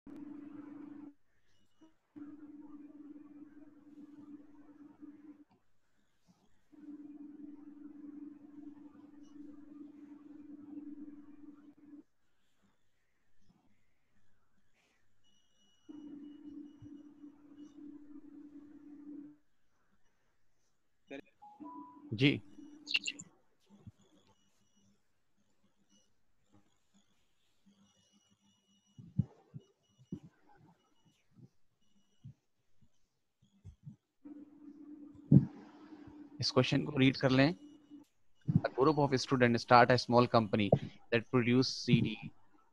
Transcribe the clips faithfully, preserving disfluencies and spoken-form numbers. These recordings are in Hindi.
जी इस क्वेश्चन को रीड कर लें। A group of students start a small company that produce C D.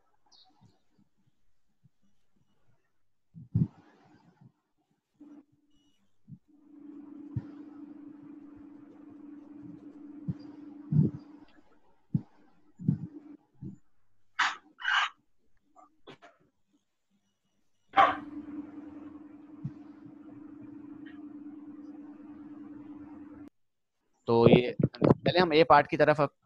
तो ये पहले हम ए पार्ट की तरफ अब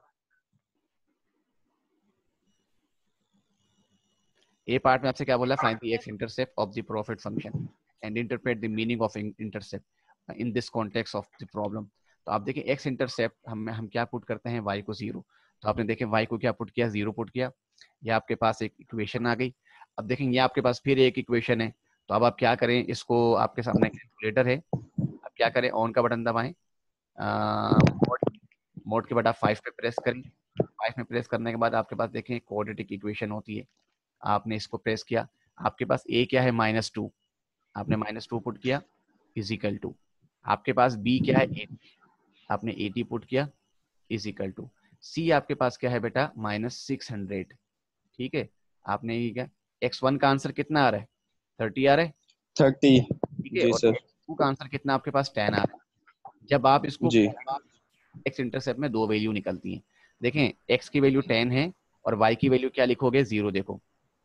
ए पार्ट में आपसे क्या बोला, find the X intercept of the profit function and interpret the meaning of intercept in this context of the problem. तो आप देखिए एक्स इंटरसेप्ट हम हम क्या पुट करते हैं, वाई को जीरो। तो आपने देखे वाई को क्या पुट किया, जीरो पुट किया। ये आपके पास एक इक्वेशन आ गई। अब देखेंगे आपके पास फिर एक इक्वेशन है। तो अब आप क्या करें, इसको आपके सामने कैलकुलेटर है, आप क्या करें, ऑन का बटन दबाएं, मोड मोड के बाद आप फाइव पे प्रेस करें। फाइव में प्रेस करने के बाद आपके पास देखें क्वाड्रेटिक इक्वेशन होती है। आपने इसको प्रेस किया, आपके पास ए क्या है, माइनस टू। आपने माइनस टू पुट किया इज इक्वल टू, आपके पास बी क्या है, एटी। आपने एटी पुट किया इज इक्वल टू, सी आपके पास क्या है बेटा, माइनस सिक्स हंड्रेड। ठीक है, आपने ये क्या, एक्स वन का आंसर कितना आ रहा है, थर्टी आ रहा है। थर्टी। ठीक है, जी और सर। एक्स टू का आंसर कितना आपके पास, टेन आ रहा है। जब आप इसको जी एक्स इंटरसेप्ट में दो वैल्यू निकलती हैं। देखें एक्स की वैल्यू टेन है और वाई की वैल्यू क्या लिखोगे, जीरो। देखो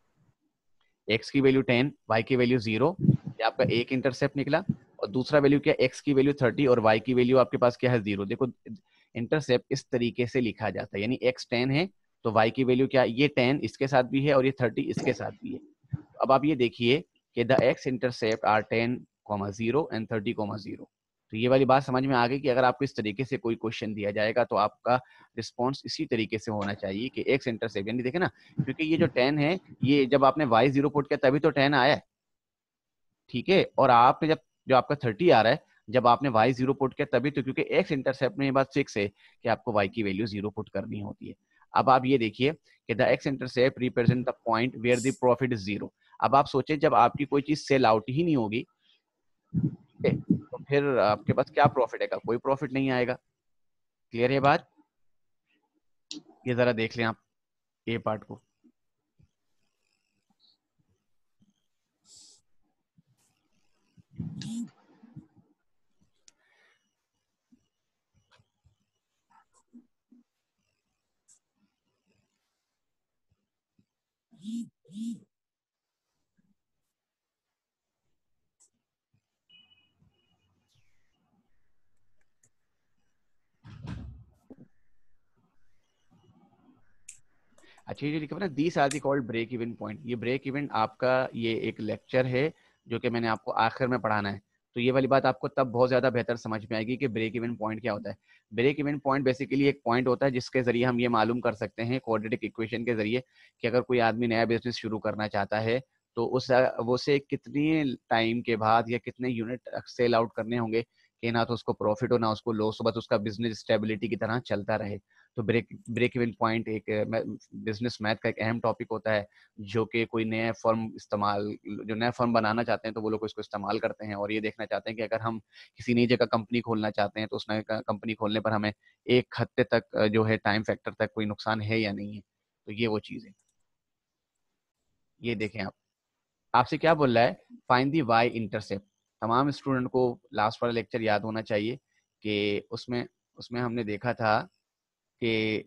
एक्स की वैल्यू टेन, वाई की वैल्यू जीरो, ये आपका एक इंटरसेप्ट निकला। और दूसरा वैल्यू क्या, एक्स की वैल्यू थर्टी और वाई की वैल्यू आपके पास क्या है, जीरो। देखो इंटरसेप्ट इस तरीके से लिखा जाता है, यानी एक्स टेन है तो वाई की वैल्यू क्या, ये टेन इसके साथ भी है और ये थर्टी इसके साथ भी है। तो अब आप ये देखिए कि the X intercept are ten comma zero and thirty comma zero. तो ये वाली बात समझ में आ गई कि अगर आपको इस तरीके से कोई क्वेश्चन दिया जाएगा तो आपका रिस्पॉन्स इसी तरीके से होना चाहिए कि एक्स इंटरसेप्ट, यानी देखे ना, क्योंकि ये जो टेन है, ये जब आपने वाई जीरो पुट किया तभी तो टेन आया है। ठीक है, और आपने जब, जो आपका थर्टी आ रहा है, जब आपने वाई जीरो पुट किया तभी तो, क्योंकि एक्स इंटरसेप्ट में ये बात फिक्स है कि आपको वाई की वैल्यू जीरो पुट करनी होती है। अब आप ये देखिए कि the X intercept represent the point where the profit is zero. अब आप सोचे जब आपकी कोई चीज सेल आउट ही नहीं होगी, ठीक है, तो फिर आपके पास क्या प्रॉफिट है, कोई प्रॉफिट नहीं आएगा। क्लियर है बात, ये जरा देख लें आप ए पार्ट को। अच्छा ये लिखा हुआ ना, these are the called break even point. ये ब्रेक इवन आपका ये एक लेक्चर है जो कि मैंने आपको आखिर में पढ़ाना है। तो ये वाली बात आपको तब बहुत ज्यादा बेहतर समझ में आएगी कि ब्रेक इवन पॉइंट क्या होता है। ब्रेक इवन पॉइंट बेसिकली एक पॉइंट होता है जिसके जरिए हम ये मालूम कर सकते हैं क्वाड्रेटिक इक्वेशन के जरिए कि अगर कोई आदमी नया बिजनेस शुरू करना चाहता है तो उस वो से कितनी टाइम के बाद या कितने यूनिट सेल आउट करने होंगे कि ना तो उसको प्रॉफिट हो ना उसको लॉस हो, बस उसका बिजनेस स्टेबिलिटी की तरह चलता रहे। तो ब्रेक ब्रेक इवन पॉइंट एक बिजनेस मैथ का एक अहम टॉपिक होता है जो कि कोई नया फर्म इस्तेमाल, जो नया फर्म बनाना चाहते हैं तो वो लोग इसको इस्तेमाल करते हैं और ये देखना चाहते हैं कि अगर हम किसी नई जगह कंपनी खोलना चाहते हैं तो उस नई कंपनी खोलने पर हमें एक हफ्ते तक जो है टाइम फैक्टर तक कोई नुकसान है या नहीं है। तो ये वो चीज़ है। ये देखें आप, आपसे क्या बोल रहा है, फाइंड दी वाई इंटरसेप्ट। तमाम स्टूडेंट को लास्ट वाला लेक्चर याद होना चाहिए कि उसमें उसमें हमने देखा था कि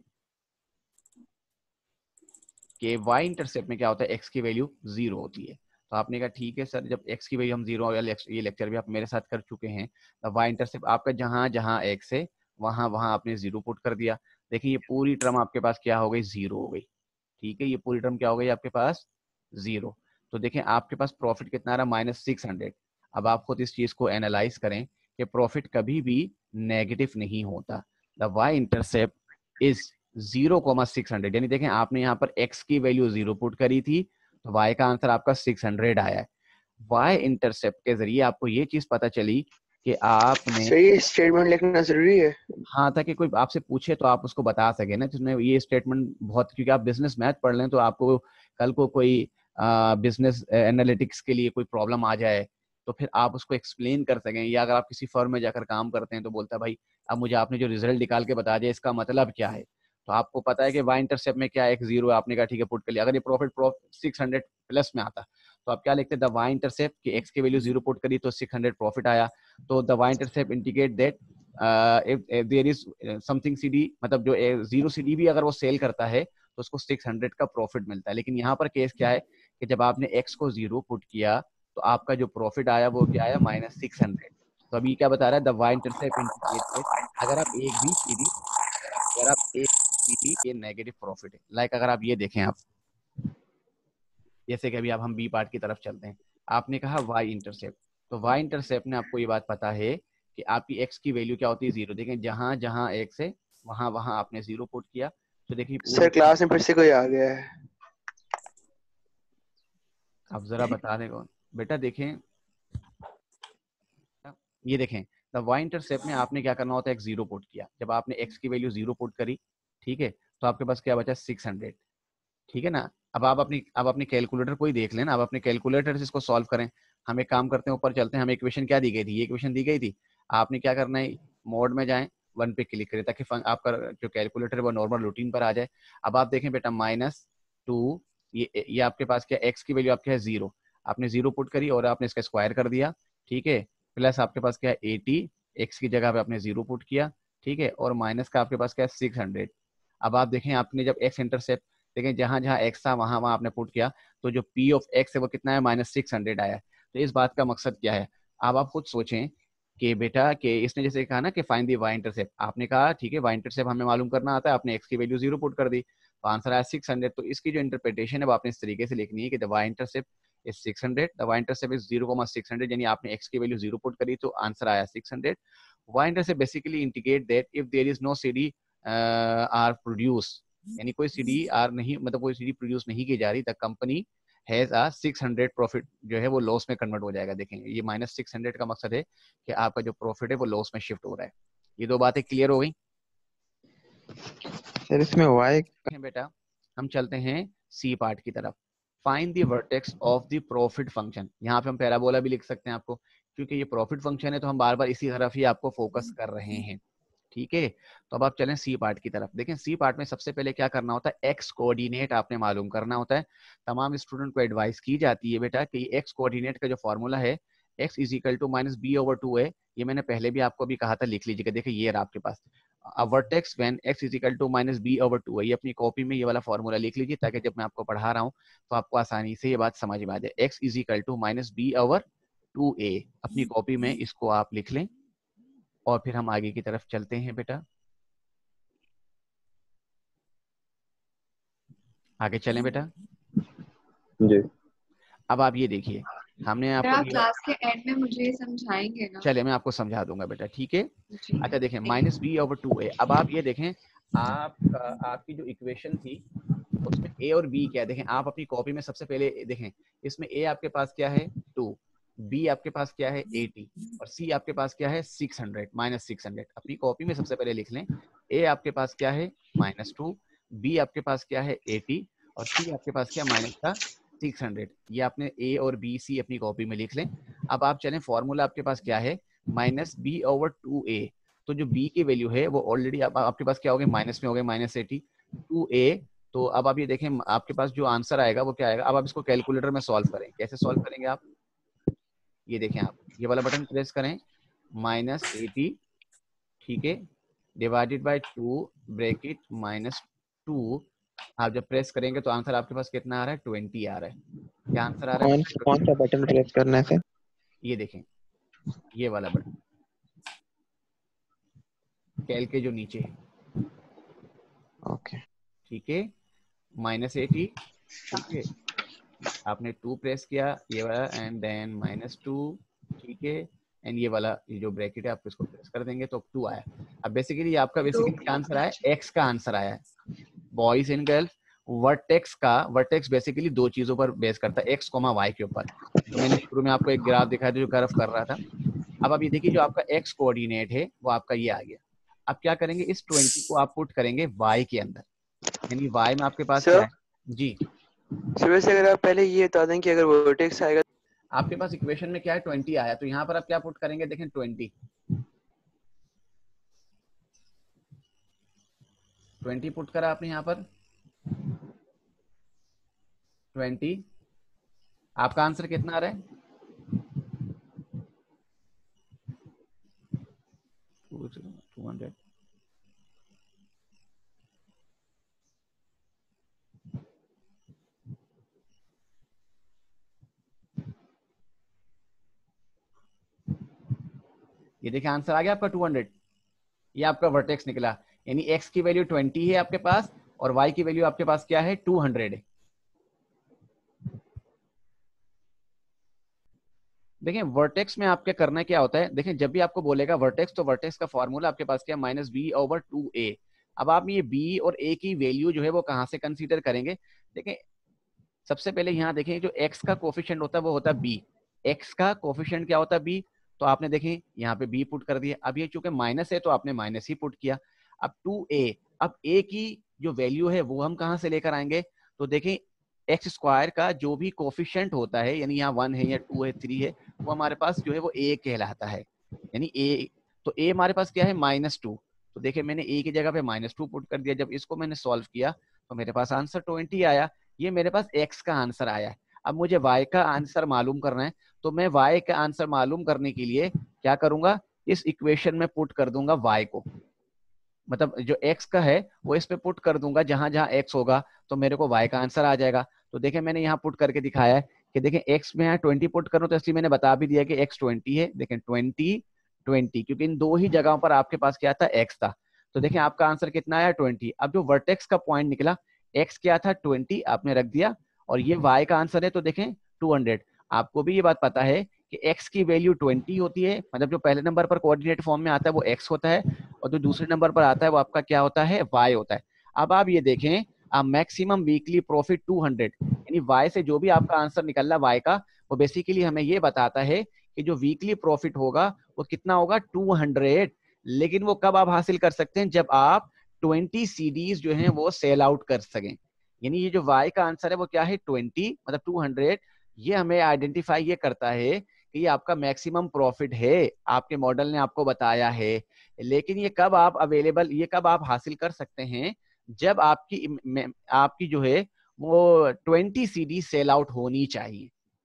कि वाई इंटरसेप्ट में क्या होता है, एक्स की वैल्यू जीरो होती है। तो आपने कहा ठीक है सर, जब एक्स की वैल्यू हम जीरो, ये लेक्चर भी आप मेरे साथ कर चुके हैं। वाई इंटरसेप्ट आपका जहां जहां एक्स है वहां वहां आपने जीरो पुट कर दिया। देखिए ये पूरी टर्म आपके पास क्या हो गई, जीरो हो गई। ठीक है, ये पूरी टर्म क्या हो गई आपके पास, जीरो। तो देखें आपके पास प्रॉफिट कितना आ रहा है, माइनस सिक्स हंड्रेड। अब आप खुद इस चीज को एनालाइज करें कि प्रॉफिट कभी भी नेगेटिव नहीं होता। The Y intercept is zero comma six hundred, यानी देखें आपने यहाँ पर एक्स की वैल्यू जीरो पुट करी थी तो वाई का आंसर आपका सिक्स हंड्रेड आया है। वाई इंटरसेप्ट के जरिए आपको ये चीज पता चली कि आपने सही स्टेटमेंट लिखना जरूरी है। हाँ, ताकि कोई आपसे पूछे तो आप उसको बता सके ना, जिसमें ये स्टेटमेंट बहुत, क्योंकि आप बिजनेस मैथ पढ़ लें तो आपको कल को कोई बिजनेस एनालिटिक्स के लिए कोई प्रॉब्लम आ जाए तो फिर आप उसको एक्सप्लेन कर सकें। या अगर आप किसी फर्म में जाकर काम करते हैं तो बोलता है भाई अब मुझे आपने जो रिजल्ट निकाल के बता दिया इसका मतलब क्या है, तो आपको पता है कि वाई इंटरसेप्ट में क्या है, एक जीरो आपने कहा ठीक है पुट कर लिया। अगर ये profit profit six hundred plus में आता तो आप क्या लिखते द वाई इंटरसेप्ट की एक्स की वैल्यू जीरो पुट करी तो सिक्स हंड्रेड प्रॉफिट आया। तो the Y intercept indicate that if there is something CD, मतलब जो जीरो सीडी भी अगर वो सेल करता है तो उसको सिक्स हंड्रेड का प्रॉफिट मिलता है। लेकिन यहाँ पर केस क्या है कि जब आपने एक्स को जीरो पुट किया तो आपका जो प्रॉफिट आया वो क्या आया, माइनस सिक्स हंड्रेड। तो अभी क्या बता रहा है, द वाई इंटरसेप्ट इंडिकेट अगर आप एक भी सीडी अगर आप एक सीडी ये नेगेटिव प्रॉफिट है। लाइक अगर आप ये देखें, आप जैसे कि अभी आप हम बी पार्ट की तरफ चलते हैं, आपने कहा वाई इंटरसेप्ट, तो वाई इंटरसेप्ट ने आपको ये बात पता है कि आपकी एक्स की वैल्यू क्या होती है, जीरो। देखें जहां जहां एक्स है वहां वहां आपने जीरो पुट किया तो देखिए सर पूरी चीज। क्लास में फिर से कोई आ गया है। आप जरा बता दें कौन बेटा। देखें ये देखें द वाई इंटरसेप्ट में आपने क्या करना होता है, एक जीरो पुट किया। जब आपने एक्स की वैल्यू जीरो पुट करी, ठीक है, तो आपके पास क्या बचा, सिक्स हंड्रेड। ठीक है ना। अब आप अपनी अब अपनी कैलकुलेटर को ही देख लेना, आप अपने कैलकुलेटर से इसको सॉल्व करें। हम एक काम करते हैं, ऊपर चलते हैं। हमें इक्वेशन क्या दी गई थी, ये इक्वेशन दी गई थी। आपने क्या करना है, मोड में जाएं, वन पे क्लिक करें ताकि फं- आपका जो कैलकुलेटर है वो नॉर्मल रूटीन पर आ जाए। अब आप देखें बेटा माइनस टू, ये ये आपके पास क्या, एक्स की वैल्यू आपके है जीरो, आपने जीरो पुट करी और आपने इसका स्क्वायर कर दिया, ठीक है। प्लस आपके पास क्या है एटी, एक्स की जगह पे आपने जीरो पुट किया, ठीक है, और माइनस का आपके पास क्या है सिक्स हंड्रेड। अब आप देखें आपने जब एक्स इंटरसेप्ट, लेकिन जहां जहां एक्स था वहां वहां आपने पुट किया तो जो पी ऑफ एक्स है वो कितना है, माइनस सिक्स हंड्रेड आया है। तो इस बात का मकसद क्या है, अब आप खुद सोचें कि बेटा कि इसने जैसे कहा ना कि फाइंड दी वाई इंटरसेप्ट, आपने कहा ठीक है वाई इंटरसेप्ट हमें मालूम करना आता है, आपने एक्स की वैल्यू जीरो पुट कर दी तो आंसर आया सिक्स हंड्रेड। तो इसकी जो इंटरप्रिटेशन है वो आपने इस तरीके से लिखनी है कि the Y intercept is six hundred, the Y intercept is zero comma six hundred, यानी आपने एक्स की वैल्यू जीरो पुट करी तो आंसर आया six hundred. Y intercept basically indicate that if there is no CD are produce, यानी कोई सीडी आर नहीं, मतलब कोई सीडी प्रोड्यूस नहीं की जा रही, the company has a six hundred profit जो है वो लॉस में कन्वर्ट हो जाएगा। देखें ये माइनस सिक्स हंड्रेड का मकसद है कि आपका जो प्रॉफिट है वो लॉस में शिफ्ट हो रहा है। ये दो बातें क्लियर हो गई। सर इसमें वाई बेटा हम चलते हैं सी पार्ट की तरफ। Find the vertex of the profit function. यहाँ पे हम पैराबोला भी लिख सकते हैं आपको, क्योंकि ये प्रॉफिट फंक्शन है तो हम बार बार इसी तरफ ही आपको फोकस कर रहे हैं, ठीक है। तो अब आप चलें सी पार्ट की तरफ। देखें सी पार्ट में सबसे पहले क्या करना होता है, एक्स कोऑर्डिनेट आपने मालूम करना होता है। तमाम स्टूडेंट को एडवाइस की जाती है बेटा कि एक्स कोऑर्डिनेट का जो फॉर्मूला है, X is equal to minus B over two है। ये मैंने पहले भी आपको भी कहा था, लिख लीजिएगा। देखिए ये रहा आपके पास vertex when X is equal to minus B over two है। ये अपनी कॉपी में ये वाला फॉर्मूला लिख लीजिए ताकि जब मैं आपको पढ़ा रहा हूँ तो आपको आसानी से ये बात समझ में आ जाए। X is equal to minus B over two A, अपनी कॉपी में इसको आप लिख लें और फिर हम आगे की तरफ चलते हैं बेटा। आगे चलें बेटा। जी अब आप ये देखिए, हमने सर आपको आप भी, क्लास के एंड में मुझे समझाएंगे ना? चलिए मैं आपको समझा दूंगा बेटा, ठीक है। जी अच्छा देखें thank minus B over two A. अब आप ये देखें, आप आपकी जो इक्वेशन थी उसमें ए और बी क्या है, देखें आप अपनी कॉपी में सबसे पहले देखें, इसमें ए आपके पास क्या है टू, बी आपके पास क्या है एटी, और सी आपके पास क्या है six hundred, minus six hundred. अपनी कॉपी में सबसे पहले लिख लें, ए आपके पास क्या है माइनस टू, बी आपके पास क्या है एटी, और सी आपके पास क्या माइनस का सिक्स हंड्रेड। ये आपने ए और बी सी अपनी कॉपी में लिख लें। अब आप चलें, फॉर्मूला आपके पास क्या है, minus B over two A. तो जो बी की वैल्यू है वो ऑलरेडी आप, आपके पास क्या हो गए, माइनस में हो गए, माइनस एटी टू ए। तो अब आप ये देखें आपके पास जो आंसर आएगा वो क्या आएगा। अब आप इसको कैलकुलेटर में सॉल्व करें, कैसे सॉल्व करेंगे आप, ये देखें आप ये वाला बटन प्रेस करें, माइनस एटी, ठीक है, divided by two, bracket minus two. आप जब प्रेस करेंगे तो आंसर आपके पास कितना आ रहा है, ट्वेंटी आ रहा है। क्या आंसर आ रहा है कौन बेटा, कौन सा बटन प्रेस करना है सर? ये देखें ये वाला बटन कैल के जो नीचे है, ओके ठीक है, माइनस एटी, ठीक है, आपने टू प्रेस किया ये वाला एंड देन माइनस टू, ठीक है, एंड ये वाला ये जो ब्रैकेट है आप इसको प्रेस कर देंगे तो टू आया। अब बेसिकली आपका बेसिकली क्या आंसर आया, एक्स का आंसर आया है। बॉयज एंड गर्ल्स, वर्टेक्स का वर्टेक्स बेसिकली दो चीजों पर बेस करता है, एक्स कोमा वाई के ऊपर। तो मैंने शुरू में आपको एक ग्राफ दिखाया था जो कर्व कर रहा था। अब आप ये देखिए जो आपका एक्स कोऑर्डिनेट है वो आपका ये आ गया। अब क्या करेंगे, इस ट्वेंटी को आप पुट करेंगे वाई के अंदर, यानी वाई में आपके पास क्या सर है जी। सर वैसे अगर आप पहले ये बता दें कि अगर वर्टेक्स आएगा आपके पास इक्वेशन में क्या है, ट्वेंटी आया, तो यहाँ पर आप क्या पुट करेंगे, देखें ट्वेंटी, ट्वेंटी पुट करा आपने यहाँ पर, ट्वेंटी, आपका आंसर कितना आ रहा है, टू हंड्रेड। ये देखिए आंसर आ गया आपका टू हंड्रेड, ये आपका वर्टेक्स निकला, यानी एक्स की वैल्यू ट्वेंटी है आपके पास और वाई की वैल्यू आपके पास क्या है, टू हंड्रेड है। देखें वर्टेक्स में आपके करना क्या होता है, देखें जब भी आपको बोलेगा वर्टेक्स तो वर्टेक्स का फॉर्मूला आपके पास क्या है, minus B over two A. अब आप ये बी और ए की वैल्यू जो है वो कहां से कंसीडर करेंगे, देखें सबसे पहले यहाँ देखें जो एक्स का कोफिशिएंट होता है वो होता है बी, एक्स का कोफिशिएंट क्या होता है बी, तो आपने देखें यहाँ पे बी पुट कर दिया। अब ये चूंकि माइनस है तो आपने माइनस ही पुट किया। अब टू ए, अब ए की जो वैल्यू है वो हम कहां से लेकर आएंगे, तो देखें एक्स स्क्वायर का जो भी कोफिशिएंट होता है, यानी यहाँ वन है या टू है थ्री है, वो हमारे पास जो है वो ए कहलाता है, यानी ए, तो ए हमारे पास क्या है माइनस टू। तो देखिए मैंने ए की जगह पे माइनस टू पुट कर दिया, जब इसको मैंने सॉल्व किया तो मेरे पास आंसर ट्वेंटी आया। ये मेरे पास x का आंसर आया है। अब मुझे y का आंसर मालूम करना है, तो मैं y का आंसर मालूम करने के लिए क्या करूंगा, इस इक्वेशन में पुट कर दूंगा y को, मतलब जो x का है वो इस पे पुट कर दूंगा, जहां जहां x होगा तो मेरे को y का आंसर आ जाएगा। तो देखें मैंने यहाँ पुट करके दिखाया है कि देखें x में यहाँ ट्वेंटी पुट करूं तो इसलिए मैंने बता भी दिया कि x ट्वेंटी है, देखें ट्वेंटी ट्वेंटी, क्योंकि इन दो ही जगहों पर आपके पास क्या था, x था। तो देखें आपका आंसर कितना आया, ट्वेंटी। अब जो वर्टेक्स का पॉइंट निकला, x क्या था ट्वेंटी, आपने रख दिया, और ये y का आंसर है तो देखें टू हंड्रेड। आपको भी ये बात पता है कि x की वैल्यू ट्वेंटी होती है, मतलब जो पहले नंबर पर कोऑर्डिनेट फॉर्म में आता है वो x होता है, और जो दूसरे नंबर पर आता है वो आपका क्या होता है, y होता है। अब आप ये देखें, maximum weekly profit two hundred, यानी y से जो भी आपका आंसर निकल रहा है y का, वो बेसिकली हमें ये बताता है कि जो वीकली प्रॉफिट होगा वो कितना होगा, टू हंड्रेड। लेकिन वो कब आप हासिल कर सकते हैं, जब आप ट्वेंटी सीडीज जो हैं वो सेल आउट कर सकें। यानी ये जो y का आंसर है वो क्या है, ट्वेंटी, मतलब टू हंड्रेड। ये हमें आइडेंटिफाई ये करता है कि ये आपका मैक्सिमम प्रॉफिट है, आपके मॉडल ने आपको बताया है। लेकिन ये कब आप अवेलेबल, ये कब आप हासिल कर सकते हैं, जब आपकी आपकी जो है वो ट्वेंटी सीडी सेल आउट होनी चाहिए।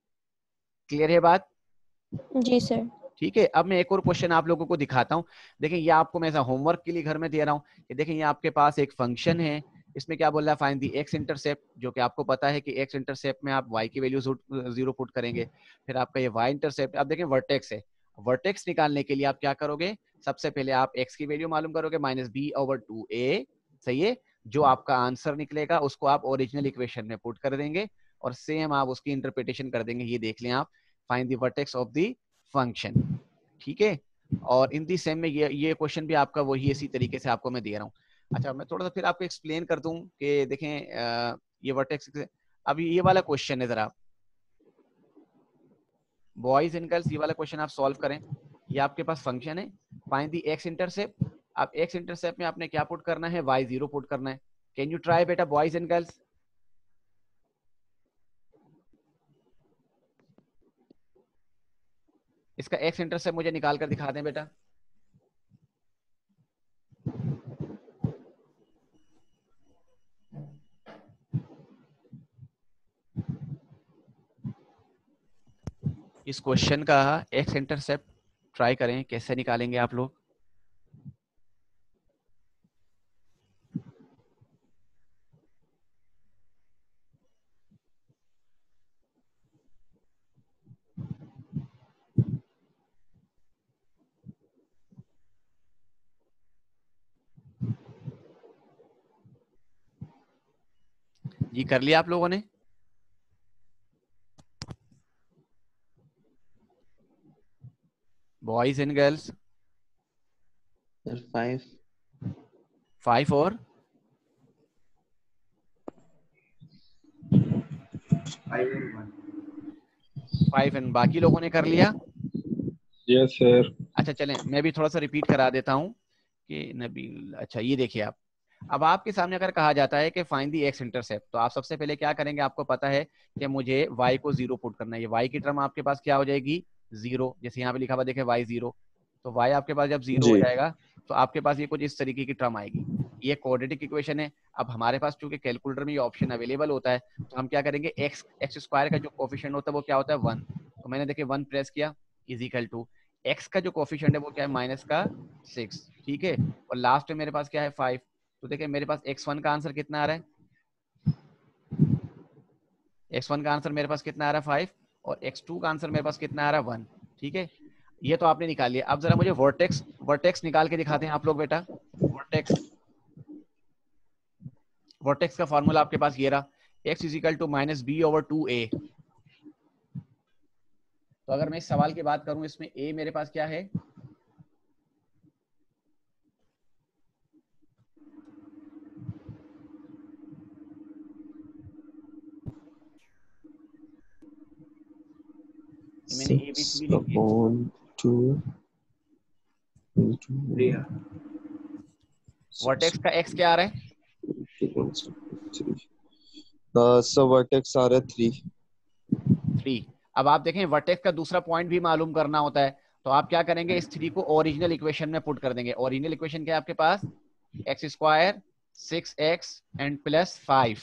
क्लियर है बात? जी सर। ठीक है, अब मैं एक और क्वेश्चन आप लोगों को दिखाता हूं। देखें ये आपको मैं ऐसा होमवर्क के लिए घर में दे रहा हूं कि देखें ये आपके पास एक फंक्शन है, इसमें क्या बोल रहा है, फाइंड दी एक्स इंटरसेप्ट, जो कि आपको पता है कि एक्स इंटरसेप्ट में आप वाई की वैल्यू जीरो पुट करेंगे। फिर आपका ये वाई इंटरसेप्ट, आप देखें वर्टेक्स है, वर्टेक्स निकालने के लिए आप क्या करोगे, सबसे पहले आप एक्स की वैल्यू मालूम करोगे, minus B over two A, सही है। जो आपका आंसर निकलेगा उसको आप ओरिजिनल इक्वेशन में पुट कर देंगे, और सेम आप उसकी इंटरप्रिटेशन कर देंगे। ये देख लें आप, find the vertex of the function, ठीक है। और इन दी सेम में ये ये क्वेश्चन भी आपका वही इसी तरीके से आपको मैं दे रहा हूँ। अच्छा मैं थोड़ा सा फिर आपको एक्सप्लेन कर दूं कि देखें आ, ये वर्टेक्स, अभी ये वाला क्वेश्चन है, जरा बॉयज एंड गर्ल्स ये वाला क्वेश्चन आप सॉल्व करें। ये आपके पास फंक्शन है, फाइंड दी एक्स इंटरसेप्ट। आप एक्स इंटरसेप्ट में आपने क्या पुट करना है, वाई जीरो पुट करना है। कैन यू ट्राई बेटा बॉयज एंड गर्ल्स? इसका एक्स इंटरसेप्ट मुझे निकाल कर दिखा दें बेटा। इस क्वेश्चन का एक्स इंटरसेप्ट ट्राई करें, कैसे निकालेंगे आप लोग। जी कर लिया आप लोगों ने? Boys and girls? Sir five. Five और फाइव एंड बाकी लोगों ने कर लिया? Yes sir. अच्छा चलें, मैं भी थोड़ा सा रिपीट करा देता हूँ कि नबील, अच्छा ये देखिए आप, अब आपके सामने अगर कहा जाता है कि फाइंड दी एक्स इंटरसेप्ट, तो आप सबसे पहले क्या करेंगे? आपको पता है कि मुझे y को जीरो पुट करना है। ये y की टर्म आपके पास क्या हो जाएगी? जीरो। जैसे यहाँ पे लिखा हुआ देखे y जीरो, तो y आपके पास जब जीरो हो जी। जाएगा तो आपके पास ये कुछ इस तरीके की टर्म आएगी। ये क्वाड्रेटिक इक्वेशन है। अब हमारे पास चूंकि कैलकुलेटर में ये ऑप्शन अवेलेबल होता है, तो हम क्या करेंगे? एक्स एक्स स्क्वायर का जो कोफिशिएंट होता है वो क्या होता है? वन। तो मैंने देखे वन प्रेस किया, इज इक्वल टू एक्स का जो कोफिशिएंट है वो क्या है? माइनस का सिक्स। ठीक है, और लास्ट में मेरे पास क्या है? फाइव। तो देखिए मेरे पास एक्स वन का आंसर कितना आ रहा है? एक्स वन का आंसर मेरे पास कितना आ रहा है? फाइव। और एक्स टू का आंसर मेरे पास कितना आ रहा है? वन। ठीक है, ये तो आपने निकाल लिया। अब जरा मुझे वर्टेक्स वर्टेक्स निकाल के दिखाते हैं आप लोग बेटा। वर्टेक्स वर्टेक्स का फॉर्मूला आपके पास ये रहा, X is equal to minus B over two A. तो अगर मैं इस सवाल की बात करूं, इसमें ए मेरे पास क्या है? मैंने ए बी सी सिक्स भी लिख दिया। अपॉन टू वर्टेक्स का एक्स क्या आ रहा है? सर वर्टेक्स आ रहा है थ्री। थ्री। अब आप देखें वर्टेक्स का दूसरा पॉइंट भी मालूम करना होता है, तो आप क्या करेंगे? इस थ्री को ओरिजिनल इक्वेशन में पुट कर देंगे। ओरिजिनल इक्वेशन क्या है आपके पास? X square six X and plus five.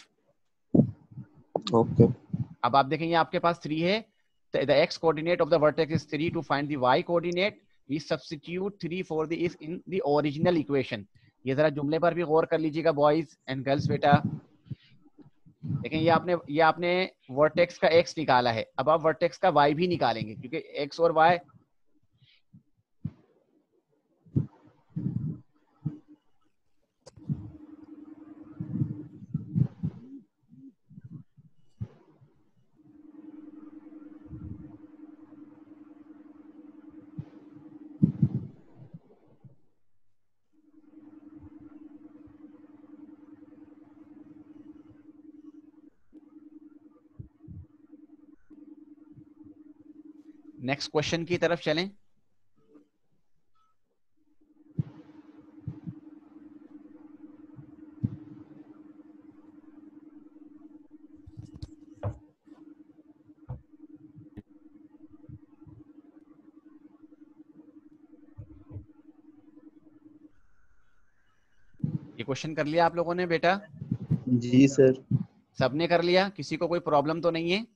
Okay. अब आप देखेंगे आपके पास थ्री है, the X coordinate of the vertex is three, to find the Y coordinate we substitute three for the is in the original equation. ये जरा जुमले पर भी गौर कर लीजिएगा बॉयज एंड गर्ल्स बेटा। देखें ये आपने ये आपने वर्टेक्स का एक्स निकाला है, अब आप वर्टेक्स का वाई भी निकालेंगे, क्योंकि एक्स और वाई नेक्स्ट क्वेश्चन की तरफ चलें। ये क्वेश्चन कर लिया आप लोगों ने बेटा? जी सर। सबने कर लिया? किसी को कोई प्रॉब्लम तो नहीं है?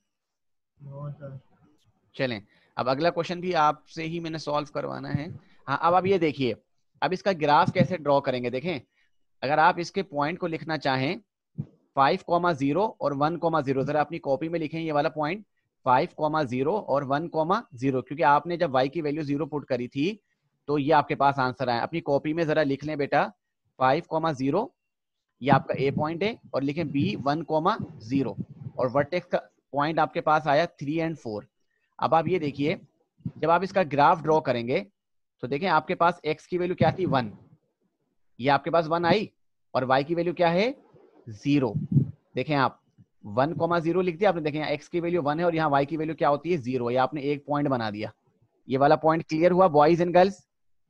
चलें, अब अगला क्वेश्चन भी आपसे ही मैंने सॉल्व करवाना है। हाँ, अब आप ये देखिए, अब इसका ग्राफ कैसे ड्रॉ करेंगे? देखें, अगर आप इसके पॉइंट को लिखना चाहें फाइव कॉमा जीरो और वन कॉमा जीरो, जरा अपनी कॉपी में लिखें ये वाला पॉइंट फाइव कॉमा जीरो और वन कॉमा जीरो, क्योंकि आपने जब y की वैल्यू जीरो पुट करी थी तो ये आपके पास आंसर आया। अपनी कॉपी में जरा लिख लें बेटा फाइव कॉमा जीरो, ये आपका ए पॉइंट है, और लिखें बी वन कॉमा जीरो, और वर्टेक्स का पॉइंट आपके पास आया थ्री एंड फोर। अब आप ये देखिए, जब आप इसका ग्राफ ड्रॉ करेंगे तो देखें आपके पास x की वैल्यू क्या थी? वन। ये आपके पास वन आई, और y की वैल्यू क्या है? जीरो। देखें आप वन कॉमा जीरो लिख दिया आपने। देखें यहाँ x की वैल्यू वन है और यहाँ y की वैल्यू क्या होती है? जीरो। ये आपने एक पॉइंट बना दिया। ये वाला पॉइंट क्लियर हुआ बॉयज एंड गर्ल्स?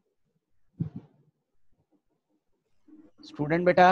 स्टूडेंट बेटा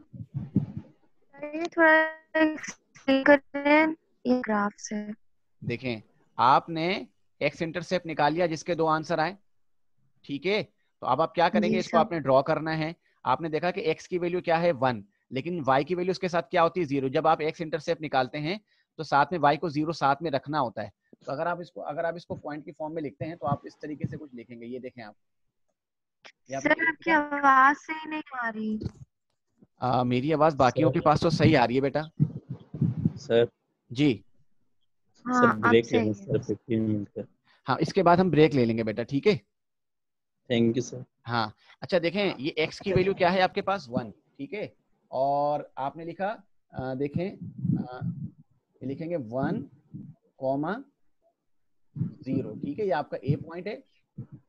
ये थोड़ा एक्सप्लेन करें ये ग्राफ से। देखें, आपने एक्स इंटरसेप्ट निकाल लिया जिसके दो आंसर आए, ठीक है? तो अब आप क्या करेंगे? जी इसको सर। आपने ड्रॉ करना है। आपने देखा कि x की वैल्यू क्या है? वन, लेकिन y की वैल्यू उसके साथ क्या होती है? जीरो। जब आप x इंटरसेप्ट निकालते हैं तो साथ में y को जीरो साथ में रखना होता है। तो अगर आप इसको अगर आप इसको पॉइंट की फॉर्म में लिखते हैं तो आप इस तरीके से कुछ लिखेंगे। ये देखें आप, ये आपने सर ये आपकी लिखा। आवाज सही नहीं आ रही। आ, मेरी आवाज बाकियों के पास तो सही आ रही है बेटा। सर जी हाँ सर अब ब्रेक सही लेना है। सर फिफ्टीन मिनट का। हाँ, इसके बाद हम ब्रेक ले लेंगे बेटा, ठीक है? Thank you sir. हाँ, अच्छा देखें, ये x की वैल्यू क्या है आपके पास? वन, ठीक है? और आपने लिखा, आ, देखें, आ, ये लिखेंगे वन कॉमा जीरो, ठीक है? ये आपका ए पॉइंट है,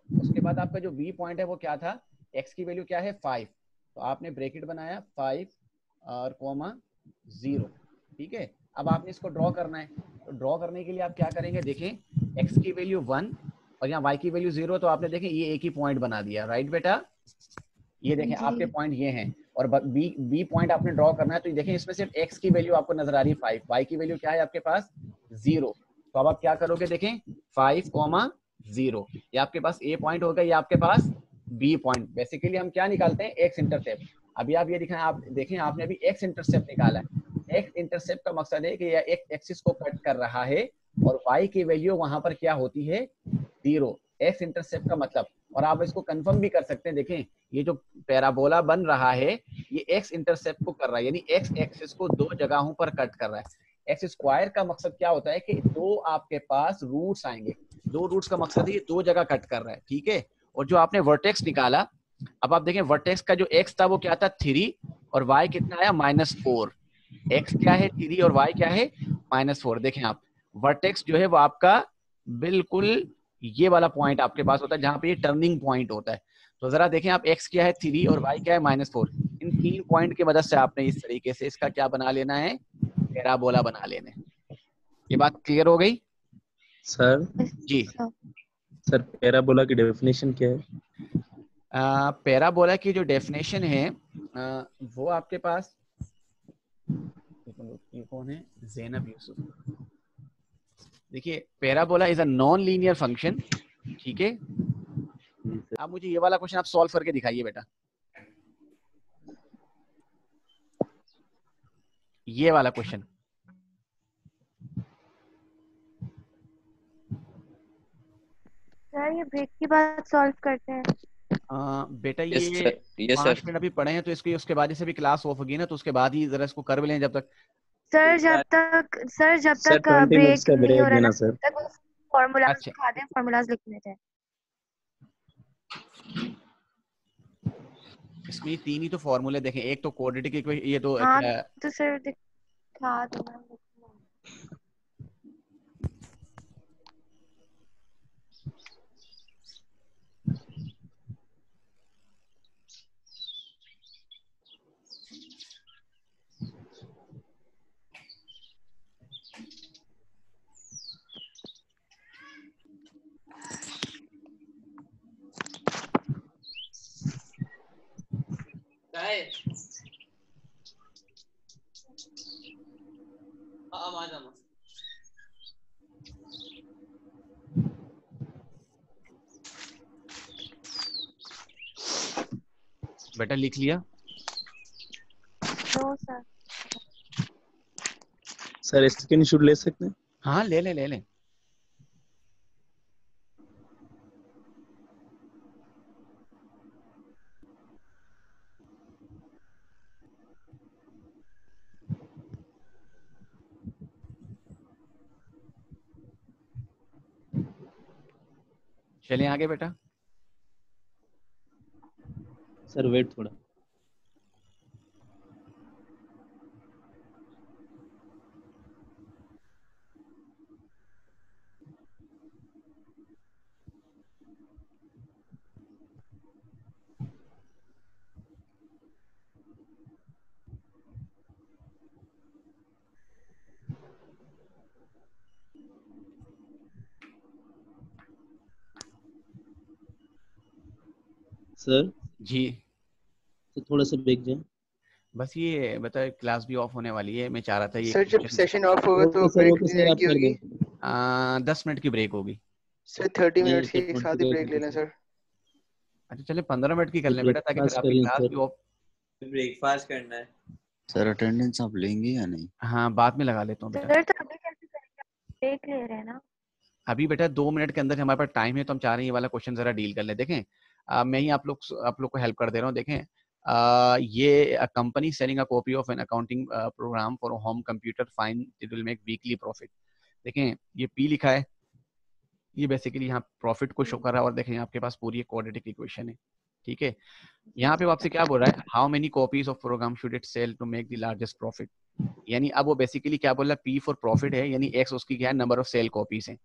उसके बाद आपका जो बी पॉइंट है वो क्या था, एक्स की वैल्यू क्या है फाइव, तो आपने ब्रैकेट बनाया फाइव और कोमा जीरो, ठीक है। अब आपने इसको ड्रॉ करना है, तो ड्रॉ करने के लिए आप क्या करेंगे, देखें एक्स की वैल्यू वन और यहाँ वाई की वैल्यू जीरो, तो आपने देखें ये एक ही पॉइंट बना दिया, राइट बेटा। ये देखें आपके पॉइंट ये हैं और बी बी पॉइंट आपने ड्रॉ करना है, तो देखें इसमें सिर्फ एक्स की वैल्यू आपको नजर आ रही है फाइव, वाई की वैल्यू क्या है आपके पास जीरो, तो अब आप क्या करोगे, देखें फाइव कॉमा जीरो, ये आपके पास ए पॉइंट होगा, ये आपके पास बी पॉइंट। बेसिकली हम क्या निकालते हैं, एक्स इंटरसेप्ट। अभी आप ये दिखाएं, आप देखें आपने अभी एक्स इंटरसेप्ट निकाला है। एक्स इंटरसेप्ट का मकसद है कि यह एक एक्सिस को कट कर रहा है और वाई की वैल्यू वहां पर क्या होती है, जीरो, एक्स इंटरसेप्ट का मतलब। और आप इसको कंफर्म भी कर सकते हैं, देखें ये जो पैराबोला बन रहा है ये एक्स इंटरसेप्ट को कर रहा है, यानी एक्स एक्सिस को दो जगहों पर कट कर रहा है। एक्स स्क्वायर का मकसद क्या होता है कि दो आपके पास रूट्स आएंगे, दो रूट्स का मकसद है ये दो जगह कट कर रहा है, ठीक है। और जो आपने वर्टेक्स निकाला, अब आप देखें वर्टेक्स का जो एक्स था वो क्या था थ्री और वाई कितना आया माइनस फोर, एक्स क्या है थ्री और वाई क्या है माइनस फोर। देखें आप वर्टेक्स जो है वो आपका बिल्कुल ये वाला पॉइंट आपके पास होता है जहां पे ये टर्निंग पॉइंट होता है। तो जरा देखें आप एक्स क्या है थ्री और वाई क्या है माइनस फोर, इन तीन पॉइंट की मदद से आपने इस तरीके से इसका क्या बना लेना है, पैराबोला बना लेना है। ये बात क्लियर हो गई सर जी। सर पैराबोला की डेफिनेशन क्या है? आ, पैराबोला की जो डेफिनेशन है आ, वो आपके पास, ये कौन है, ज़ैनब यूसुफ। देखिए parabola is a non linear function, ठीक है। आप मुझे ये वाला क्वेश्चन आप सॉल्व करके दिखाइए बेटा, ये वाला क्वेश्चन। सर ये ब्रेक की बात सॉल्व करते हैं। आ, बेटा यस ये सर, यस पांच सर। मिनट अभी पढ़े हैं तो इसकी उसके बाद से भी क्लास ऑफ होगी ना, तो उसके बाद ही जरा इसको कर भी लें जब तक। सर जब तक सर जब सर तक ट्वेंटी मिनट्स ब्रेक का नहीं हो ब्रेक रहा देना ना, सर। तब तक फॉर्मूलाज अच्छा दिखा दें, फॉर्मूलाज लिख लेते हैं। इसमें तीन ही तो फॉर्मूले देखें, एक तो क्वाड्रेटिक इक्वेशन, ये तो हाँ क्या, तो सर दिखा दो। बेटा लिख लिया। No sir. सर स्क्रीनशॉट ले सकते हैं? हाँ ले ले ले ले। चलिए आगे बेटा। सर वेट थोड़ा। सर जी तो थोड़ा सा ब्रेक दें। बस ये बता, क्लास भी ऑफ होने वाली है, मैं चाह रहा था ये सर जब question- सेशन ऑफ होगा तो ओके सर, ब्रेक ओके कितनी सर, देर आप की कर होगी? दें। आ, दस मिनट की ब्रेक होगी। सर थर्टी नहीं मिनट्स की सर, एक साथ ही ब्रेक ले लें सर। अच्छा चले पंद्रह मिनट की कर लें बेटा, ताकि फिर ब्रेकफास्ट आपकी करें क्लास सर। भी ऑफ। ब्रेकफास्ट करना है सर। अटेंडेंस आप लेंगे या नहीं? हाँ बाद में लगा लेता हूँ बेटा। सर तो अभी कैसे करेंगे, ब्रेक ले रहे हैं ना। अभी बेटा दो मिनट के अंदर हमारे पास टाइम है, तो हम चाह रहे हैं ये वाला क्वेश्चन जरा डील कर ले। देखें आ, मैं ही आप लोग आप लोग को हेल्प कर दे रहा हूँ। देखें आ, ये company selling a copy of an accounting program for home computer fine it will make weekly profit. देखें ये पी लिखा है, ये बेसिकली यहाँ प्रॉफिट को शो कर रहा है, और देखें आपके पास पूरी एक क्वाड्रेटिक इक्वेशन है, ठीक है। यहाँ पे वो आपसे क्या बोल रहा है, how many copies of program should it sell to make the largest profit. यानी अब वो बेसिकली क्या बोल रहा है, पी फॉर प्रॉफिट है, यानी एक्स उसकी क्या है, नंबर ऑफ सेल कॉपीज है।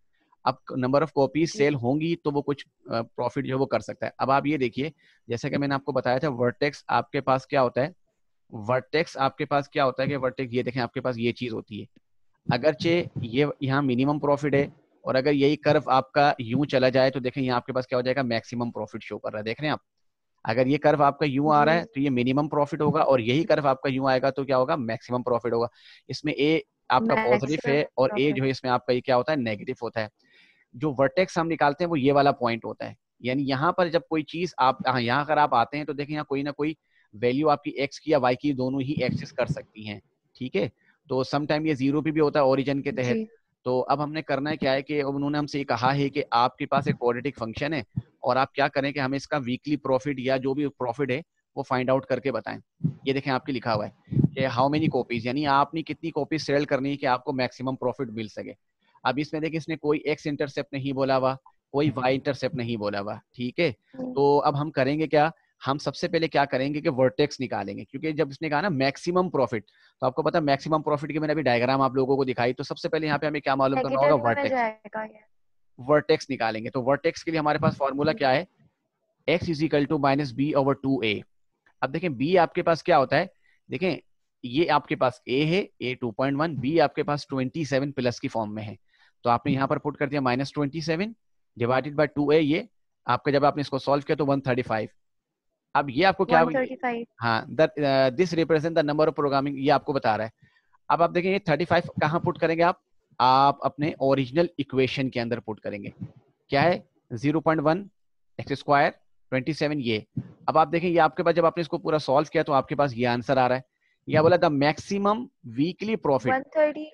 अब नंबर ऑफ कॉपीज जी। सेल होंगी तो वो कुछ प्रॉफिट जो है वो कर सकता है। अब आप ये देखिए, जैसे कि मैंने आपको बताया था, वर्टेक्स आपके पास क्या होता है, वर्टेक्स आपके पास क्या होता है कि वर्टेक्स, ये देखें आपके पास ये चीज होती है, अगरचे ये यहाँ मिनिमम प्रॉफिट है, और अगर यही कर्व आपका यूं चला जाए तो देखें यहाँ आपके पास क्या हो जाएगा, मैक्सिमम प्रॉफिट शो कर रहा है। देख रहे हैं आप, अगर ये कर्व आपका यूं आ रहा है तो ये मिनिमम प्रॉफिट होगा, और यही कर्व आपका यूं आएगा तो क्या होगा, मैक्सिमम प्रॉफिट होगा। इसमें ए आपका पॉजिटिव है मैक्सिमम और ए जो प्रॉफिट। है इसमें आपका ये क्या होता है, नेगेटिव होता है। जो वर्टेक्स हम निकालते हैं वो ये वाला पॉइंट होता है, यानी यहाँ पर जब कोई चीज आप हाँ, यहाँ अगर आप आते हैं तो देखें यहाँ कोई ना कोई वैल्यू आपकी एक्स की या वाई की दोनों ही एक्सेस कर सकती हैं, ठीक है। तो सम टाइम ये जीरो पे भी होता है ओरिजिन के तहत। जी। तो अब हमने करना है क्या है कि अब उन्होंने हमसे ये कहा है कि आपके पास एक क्वाड्रेटिक फंक्शन है, और आप क्या करें कि हमें इसका वीकली प्रॉफिट या जो भी प्रॉफिट है वो फाइंड आउट करके बताएं। ये देखें आपके लिखा हुआ है कि हाउ मेनी कॉपीज, यानी आपने कितनी कॉपीज सेल करनी है कि आपको मैक्सिमम प्रॉफिट मिल सके। अब इसमें देखिए इसने कोई एक्स इंटरसेप्ट नहीं बोला हुआ, कोई वाई इंटरसेप्ट नहीं बोला हुआ, ठीक है। तो अब हम करेंगे क्या, हम सबसे पहले क्या करेंगे कि वर्टेक्स निकालेंगे, क्योंकि जब इसने कहा ना मैक्सिमम प्रॉफिट, तो आपको पता है मैक्सिमम प्रॉफिट की मैंने अभी डायग्राम आप लोगों को दिखाई, तो सबसे पहले यहाँ पे हमें क्या मालूम करना होगा, नेगेटिव में वर्टेक्स। जाएगा ये। वर्टेक्स निकालेंगे तो वर्टेक्स के लिए हमारे पास फॉर्मूला क्या है, x is equal to minus B over two A. अब देखें b आपके पास क्या होता है, देखें ये आपके पास a है, a two point one, b आपके पास ट्वेंटी सेवन प्लस की फॉर्म में है, तो आपने यहाँ पर पुट कर दिया minus twenty seven divided by two A, ये आपका जब आपने इसको सॉल्व किया तो वन थर्टी फाइव। अब ये आपको क्या, वन थर्टी फाइव। हाँ, this represent the number of programming, ये आपको बता रहा है। अब आप देखें ये थर्टी फाइव कहाँ पुट करेंगे आप आप अपने ओरिजिनल इक्वेशन के अंदर पुट करेंगे, क्या है zero point one X square twenty seven ये। अब आप देखें ये आपके पास जब आपने इसको पूरा सॉल्व किया तो आपके पास ये आंसर आ रहा है, यह बोला the maximum weekly profit one thirty.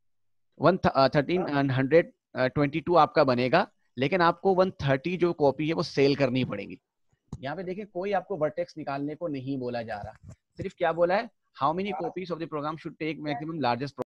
One thirteen hundred twenty two आपका बनेगा, लेकिन आपको वन थर्टी जो कॉपी है वो सेल करनी पड़ेगी। यहाँ पे देखिए कोई आपको वर्टेक्स निकालने को नहीं बोला जा रहा, सिर्फ क्या बोला है, how many copies of the program should take maximum largest